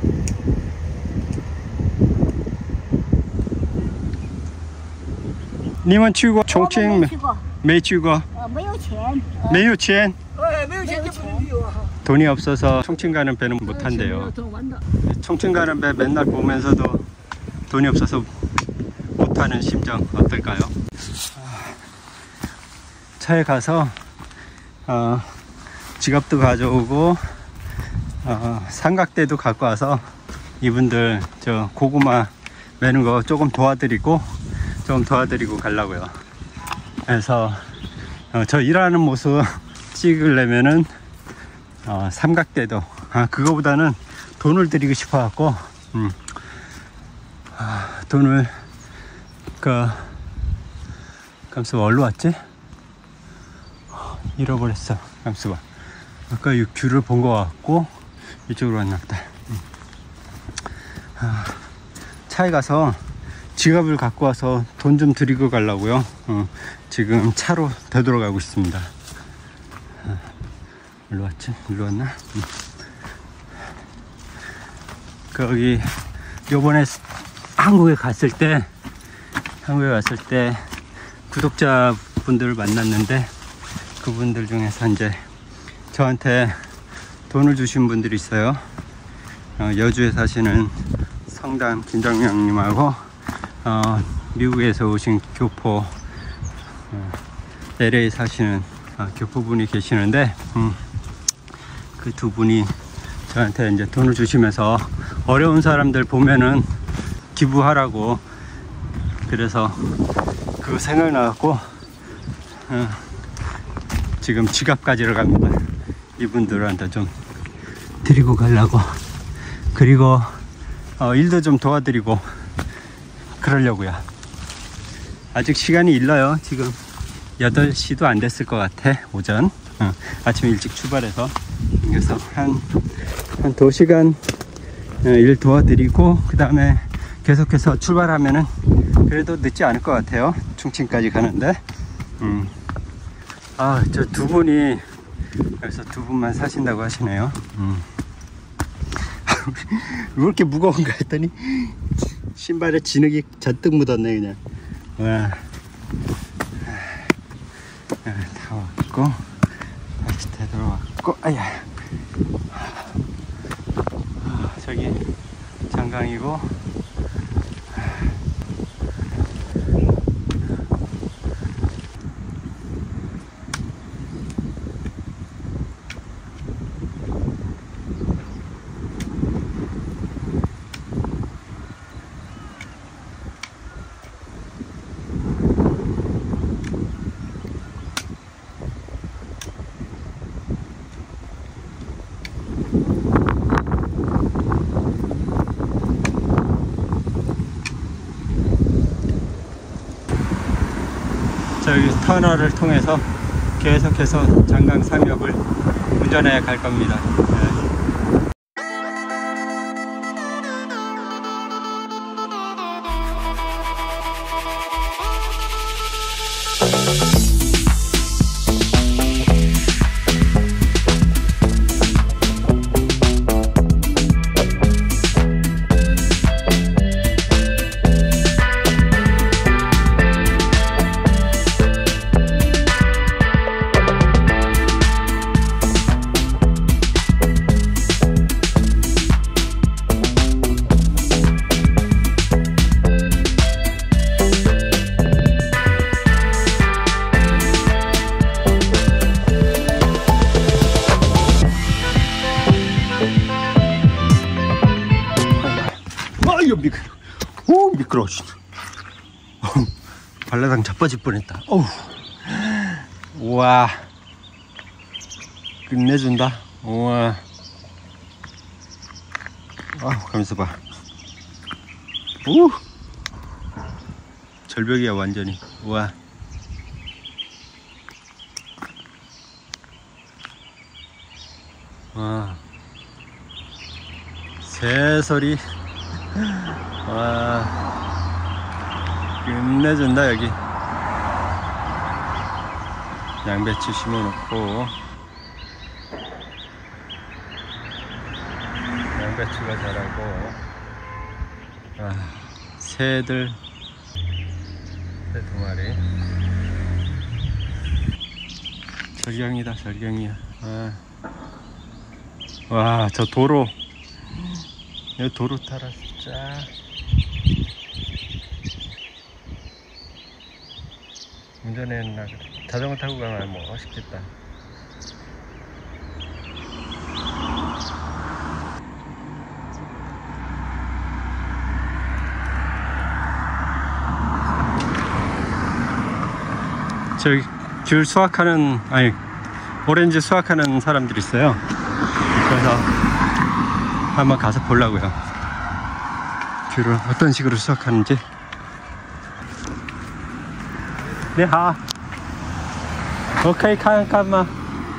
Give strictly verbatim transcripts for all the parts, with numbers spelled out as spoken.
你们去过重庆没？没去过。 没有钱。 没有钱。 没有钱就不能旅游啊。 돈이 없어서 총칭 가는 배는 못 탄대요. 총칭 가는 배 맨날 보면서도 돈이 없어서 못 타는 심정 어떨까요? 차에 가서 어, 지갑도 가져오고 어, 삼각대도 갖고 와서 이분들 저 고구마 매는 거 조금 도와드리고 좀 도와드리고 가려고요. 그래서 어, 저 일하는 모습 찍으려면은 어, 삼각대도 아 그거보다는 돈을 드리고 싶어 갖고 음, 아, 돈을 그 감수봐 어디로 왔지? 잃어버렸어. 감수봐 아까 이 귤을 본 거 같고 이쪽으로 왔나 보다. 음. 아, 차에 가서 지갑을 갖고 와서 돈 좀 드리고 가려고요. 어, 지금 차로 되돌아가고 있습니다. 아, 일로 왔지? 일로 왔나? 응. 거기 요번에 한국에 갔을 때 한국에 갔을 때 구독자분들을 만났는데 그분들 중에서 이제 저한테 돈을 주신 분들이 있어요. 어, 여주에 사시는 성담 김정명님하고 어, 미국에서 오신 교포 어, 엘에이 사시는 어, 교포분이 계시는데 음, 그 두 분이 저한테 이제 돈을 주시면서 어려운 사람들 보면은 기부하라고 그래서 그거 생각나갖고 어, 지금 지갑 가지러 갑니다. 이분들한테 좀 드리고 가려고 그리고 어, 일도 좀 도와드리고 그러려고요. 아직 시간이 일러요. 지금 여덟 시도 안 됐을 것 같아. 오전 어, 아침 일찍 출발해서 그래서 한, 한 두 시간 어, 일 도와드리고 그 다음에 계속해서 출발하면은 그래도 늦지 않을 것 같아요. 충칭까지 가는데 음. 아, 저 두 분이 여기서 두 분만 사신다고 하시네요. 음. 왜 이렇게 무거운가 했더니 신발에 진흙이 잔뜩 묻었네 그냥. 와. 다 왔고 다시 되돌아왔고 아야. 저기 장강이고 저기 터널을 통해서 계속해서 장강 삼역을 운전해 갈 겁니다. 네. 아유 미끄러. 오 미끄러워. 발라당 자빠질 뻔했다. 어우. 우와. 끝내준다. 우와. 아 가면서 봐. 오. 절벽이야 완전히. 우와. 와. 새소리. 와. 끝내준다 여기. 양배추 심어놓고 양배추가 자라고. 아, 새들 새 두 마리. 절경이다, 절경이야. 아. 와, 저 도로. 여기 도로 타라, 진짜. 운전해나 그래. 자전거 타고 가면 뭐 멋있겠다. 저기 귤 수확하는, 아니 오렌지 수확하는 사람들이 있어요. 그래서 한번 가서 보려고요. 귤을 어떤 식으로 수확하는지. 네, 하. 오케이,看看吗？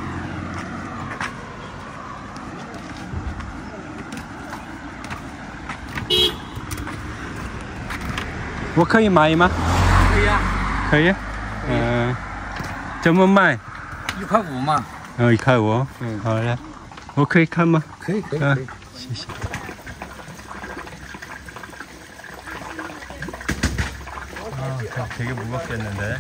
我可以买吗？ 可以啊， 可以。嗯，怎么卖？ 一块五嘛。 哦，一块五。 嗯， 好嘞。我可以看吗？ 可以可以嗯可以。， 谢谢。아, 되게 무겁겠는데.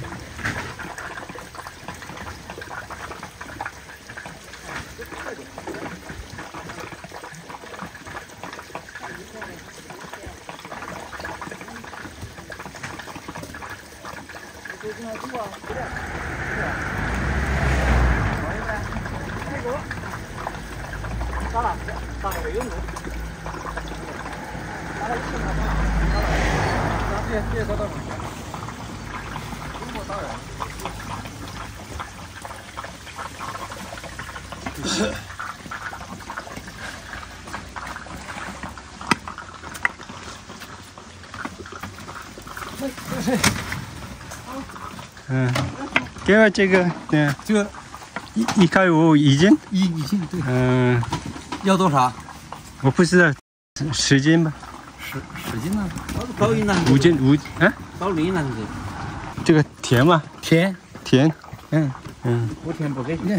음, 给我这个，对， 这个一一块五一斤。 一一斤对， 嗯， 要多少？ 我不知道，十斤吧？ 十十斤呢？高一呢？ 五斤五啊？ 高零呢？ 这个甜吗？ 甜， 甜。 嗯， 嗯， 不甜不给。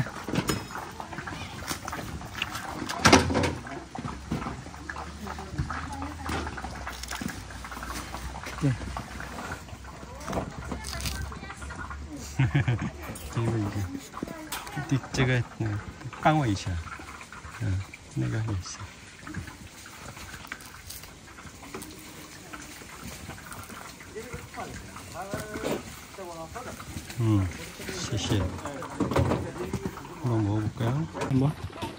对。 这个一个，这这个嗯，帮我一下，嗯，那个也行。음, 시시. 한번 먹어볼까요? 한번.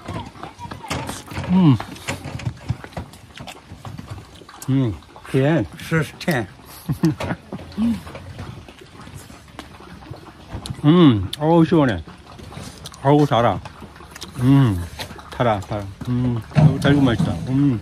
음, 음, 甜. 是甜。 음, 어우 시원해. 어우 달아. 음, 달아, 달아. 음, 어우 달고 맛있다. 음,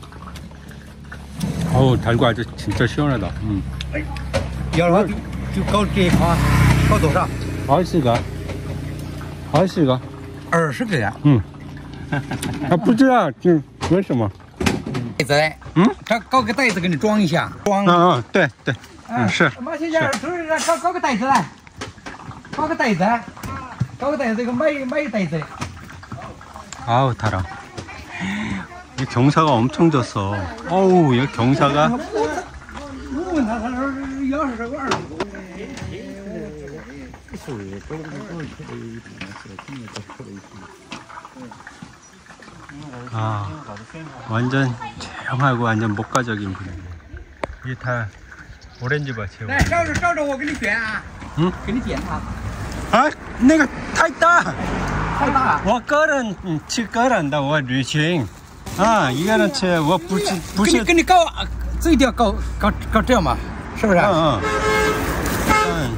어우 달고 아주 진짜 시원하다. 음. 要的话就就高这一筐，高多少？ 二十个，二十个。 二十个呀。 嗯，他不知道这为什么？ 袋子， 嗯， 他搞个袋子给你装一下，装。 啊啊，对对，嗯是。 马先生，就是搞搞个袋子来，搞个袋子，搞个袋子，这个买买一袋子。 아우 달아. 이 경사가 엄청 졌어. 어우 여기 경사가. 아 완전 조용하고 완전 목가적인 분위기. 이게 다 오렌지 밭이에요. 来，照着照着，我给你选啊。 嗯， 给你点它。 아那个太大。 太大。 我个人去个人的我旅行啊，一个人去我不是不是。 给你给你搞这一定要搞搞搞这样嘛，是不是？ 嗯嗯。嗯。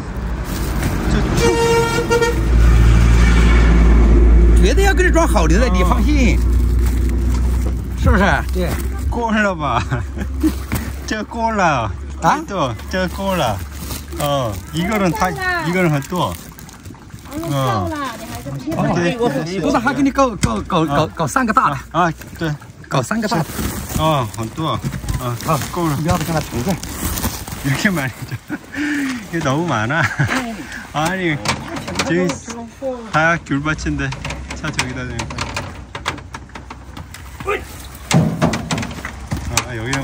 绝对要给你装好的，你放心，是不是？对。 过了吧？这过了啊？ 对，这过了。哦，一个人太一个人很多。 够了，你还是不哦， 对我不是还给你搞搞搞搞搞三个大的啊？对， 搞三个大的。 哦，很多啊， 好， 够了。 不要再跟他停下。 이렇게 많이 줘. 이게 너무 많아. 아니, 지금 다 귤밭인데 차 저기다 대니까.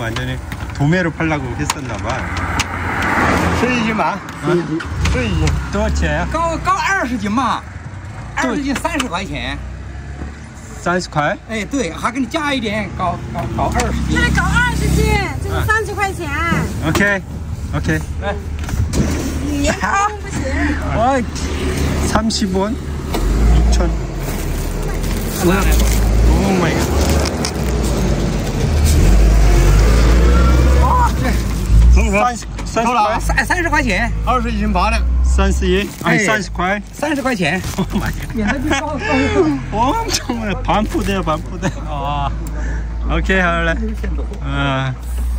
완전히 도매로 팔려고 했었나봐. 十一斤吧，十一斤， 多少钱？ 刚刚二十斤嘛，二十斤三十块钱。 三十块？ 哎，对，还给你加一点，搞搞搞二十斤。 这搞二十斤，这是三十块钱。 OK OK。 来， 你也不行。 와, 삼십 원? 육천. 오 마이 갓. 怎么说？ 三收了，三三十块钱，二十一斤八两， 三十一? 아니 네. 삼십块? 三十块钱。 오 마이 갓. 免得比高高。 엄청 많아. 반포대야 반포대. 아. 오케이, 好了。啊。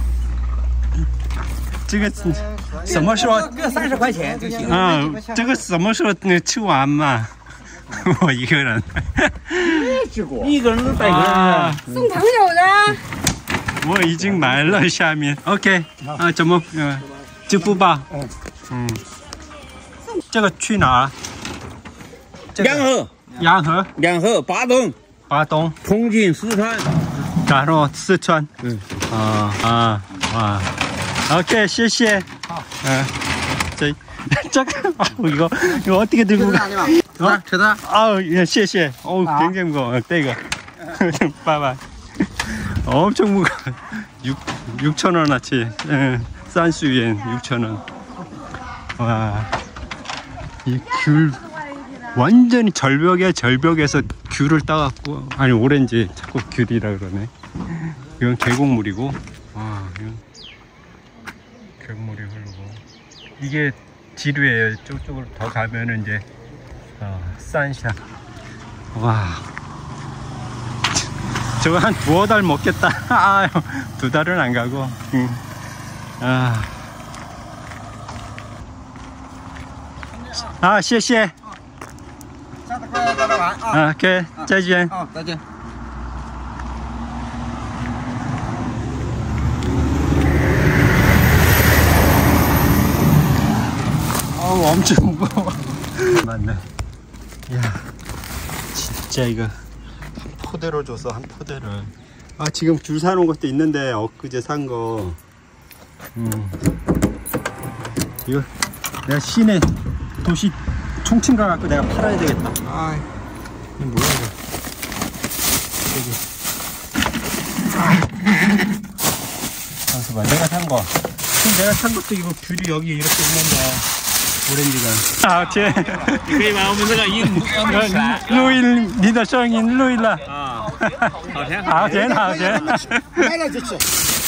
这个什么时候？ 各三十块钱就行。 啊，这个什么时候能吃完嘛？我一个人。 一个人带个人。 送朋友的。 我已经买了下面。OK， 啊，怎么？嗯，支付宝。嗯嗯。这个去哪？ 两河， 洋河、 两河，巴东、 巴东、 重庆、四川。 然后四川。 嗯。 啊啊啊 ！OK， 谢谢。好。嗯，这这个啊，이거 이거 어떻게 들고 가？ 어? 쳐다. 아우, 예, 谢谢. 어우, 아. 굉장히 무거워. 떼가. 봐봐. 엄청 무거워. 육천 원어치. 응, 싼수엔 육천 원. 와. 이 귤, 완전히 절벽에 절벽에서 귤을 따갖고, 아니, 오렌지. 자꾸 귤이라 그러네. 이건 계곡물이고, 와, 이건 계곡물이 흐르고. 이게 지류예요. 저쪽으로 더 가면은 이제, 어, 산샤. 와. 저거 한 두어 달 먹겠다. 아유, 두 달은 안 가고. 응. 아. 아, 谢谢. 아, 오케이. 再见. 어, 再见. 어우, 엄청 무거워. 맞네. 이야, 진짜 이거 한 포대로 줘서 한 포대를. 아, 지금 줄 사놓은 것도 있는데 엊그제 산 거. 음. 이거 내가 시내 도시 총칭 가갖고 내가 팔아야 되겠다. 아, 이거 뭐야 이거? 여기. 잠시만, 내가 산 거. 지금 내가 산 것도 이거 귤이 여기 이렇게 있는데. 오렌지가. 아, 제. 你可以把我们这个音录音，你的声音录音了。 啊，好甜好甜，好甜。 来了就吃。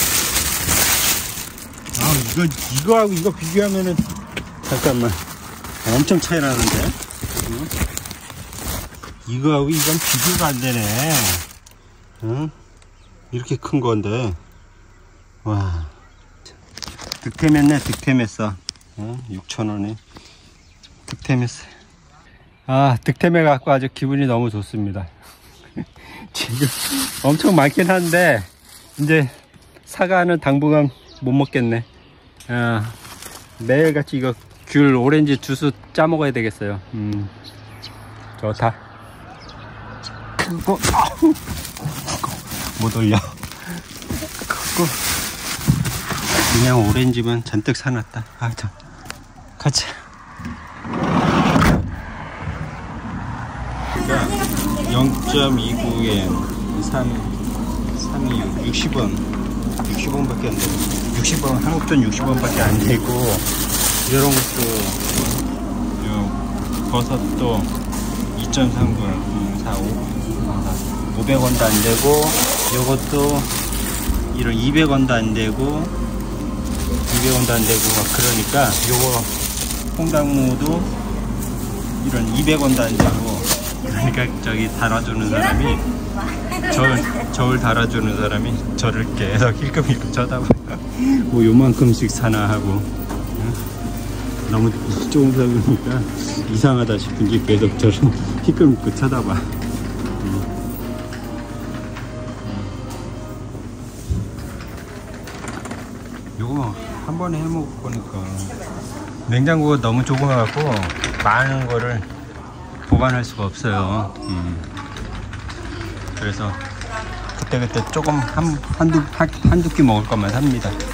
아, 이거 이거하고 이거 비교하면은 잠깐만 엄청 차이 나는데. 응? 이거하고 이건 비교가 안 되네. 응? 이렇게 큰 건데. 와. 득템했네, 득템했어. 어? 육천 원에 득템했어요. 아, 득템해갖고 아주 기분이 너무 좋습니다. 지금 엄청 많긴 한데 이제 사과는 당분간 못 먹겠네. 아, 매일같이 이거 귤 오렌지 주스 짜 먹어야 되겠어요. 음, 좋다. 크고 아우, 못 올려. 크고 그냥 오렌지만 잔뜩 사놨다. 아, 참. 가자. 영 점 이구 엔, 삼, 삼이육, 육십 원. 육십 원밖에 안 되고. 육십 원, 한국 돈 육십 원밖에 안 되고. 이런 것도, 요, 버섯도 이 점 삼 불, 사, 오, 오백 원도 안 되고, 요것도 이런 이백 원도 안 되고, 이백 원도 안 되고, 막 그러니까, 요거, 홍당무도 이런 이백 원도 안 되고, 그러니까 저기 달아주는 사람이, 저, 저를 달아주는 사람이 저를 계속 힐끔힐끔 쳐다봐요. 뭐 요만큼씩 사나 하고, 너무 조금 사보니까 이상하다 싶은지 계속 저를 힐끔힐끔 쳐다봐. 요거 한 번에 해 먹을 거니까 냉장고가 너무 좁아갖고 많은 거를 보관할 수가 없어요. 음. 그래서 그때그때 조금 한, 한두, 한, 한두 끼 먹을 것만 삽니다.